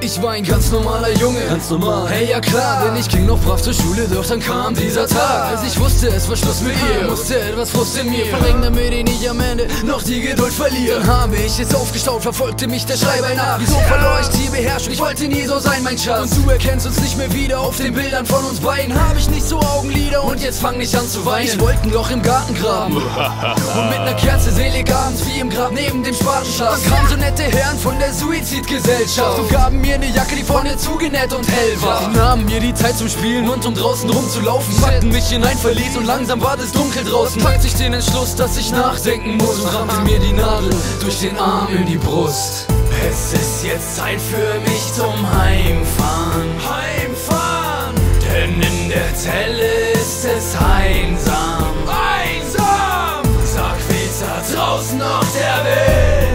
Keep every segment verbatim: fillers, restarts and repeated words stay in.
Ich war ein ganz normaler Junge, ganz normal, hey ja klar, denn ich ging noch brav zur Schule, doch dann kam dieser Tag, als ich wusste, es war Schluss mit ihr, musste etwas Frust in mir verringern, damit ich nicht am Ende noch die Geduld verliere. Dann habe ich es aufgestaut, verfolgte mich der Schrei bei Nacht. Wieso verlor ich die Beherrschung? Ich wollte nie so sein, mein Schatz. Und du erkennst uns nicht mehr wieder auf den Bildern von uns beiden. Habe ich nicht so Augenlider und jetzt fang ich an zu weinen. Ich wollte ein Loch im Garten graben und mit ner Kerze selig abends wie im Grab neben dem Spatenschlag. Dann kamen so nette Herren von der Suizidgesellschaft und gaben mir eine Jacke, die vorne zugenäht und hell war. Sie nahmen mir die Zeit zum Spielen und um draußen rumzulaufen, packten mich in ein Verlies und langsam war es dunkel draußen. Packte ich den Entschluss, dass ich nachdenken muss und rammte mir die Nadel durch den Arm in die Brust. Es ist jetzt Zeit für mich zum Heimfahren. Heimfahren! Denn in der Zelle ist es einsam. Einsam! Sag, weht da draußen noch der Wind?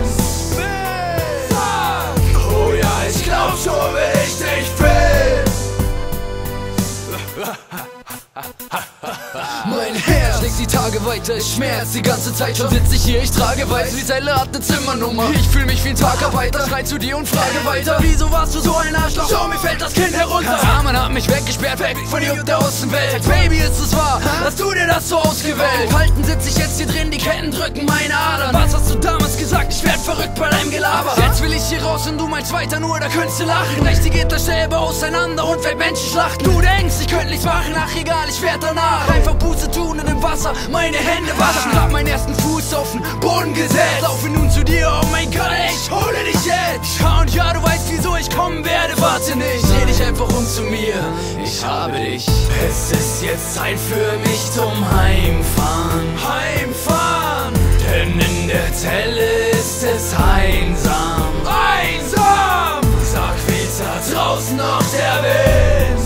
Oh ja, ich glaub schon, wie ich dich bin. Mein Herz schlägt die Tage weiter, es schmerzt die ganze Zeit. Schon sitz ich hier, ich trage weiß, die Zelle hat ne Zimmernummer. Ich fühl mich wie ein Tagarbeiter, schrei zu dir und frage weiter: Wieso warst du so ein Arschloch? Schau, mir fällt das Kind herunter. Ja, man hat mich weggesperrt, weg von hier und der Außenwelt. Baby, ist es wahr, hast du dir das so ausgewählt? Halten sitz ich jetzt hier drin, die Ketten drücken meine Adern. Was hast du damals gesagt? Ich werd verrückt bei deinem Gelaber. Jetzt will ich hier raus und du meinst weiter nur, da könntest du lachen. Rechte geht das selber auseinander und fällt Menschen schlachten. Du denkst, ich könnte nichts machen, ach egal, ich werd danach einfach Buße tun und im Wasser meine Hände waschen. Hab meinen ersten Fuß auf den Boden gesetzt, laufe nun zu dir, oh mein Gott, ey, ich hole dich jetzt. Ja und ja, du weißt, wieso ich kommen werde, warte nicht, dreh dich einfach um zu mir, ich habe dich. Es ist jetzt Zeit für mich zum Heimfahren. Heimfahren! Denn in der Zelle ist es einsam. Einsam! Sag, weht da draußen noch der Wind?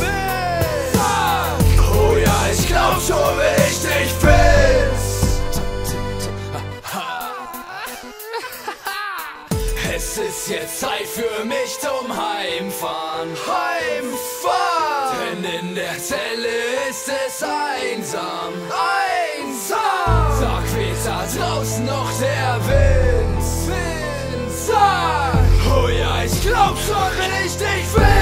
Oh ja, ich glaub schon, wie ich dich bin. Es ist jetzt Zeit für mich zum Heimfahren. Heimfahren! Denn in der Zelle ist es einsam. Einsam! Sag, weht da draußen noch der Wind? Wind! Sag! Oh ja, ich glaub schon, wenn ich dich will.